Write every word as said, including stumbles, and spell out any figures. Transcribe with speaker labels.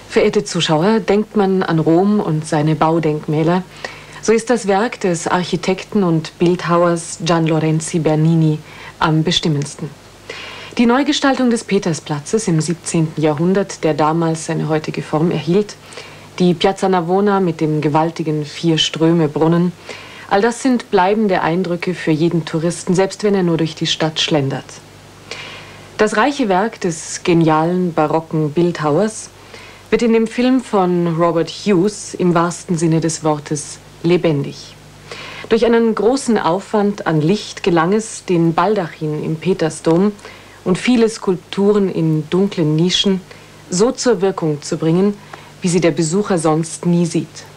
Speaker 1: Verehrte Zuschauer, denkt man an Rom und seine Baudenkmäler, so ist das Werk des Architekten und Bildhauers Gian Lorenzo Bernini am bestimmendsten. Die Neugestaltung des Petersplatzes im siebzehnten Jahrhundert, der damals seine heutige Form erhielt, die Piazza Navona mit dem gewaltigen Vier-Ströme-Brunnen, all das sind bleibende Eindrücke für jeden Touristen, selbst wenn er nur durch die Stadt schlendert. Das reiche Werk des genialen, barocken Bildhauers wird in dem Film von Robert Hughes im wahrsten Sinne des Wortes lebendig. Durch einen großen Aufwand an Licht gelang es, den Baldachin im Petersdom und viele Skulpturen in dunklen Nischen so zur Wirkung zu bringen, wie sie der Besucher sonst nie sieht.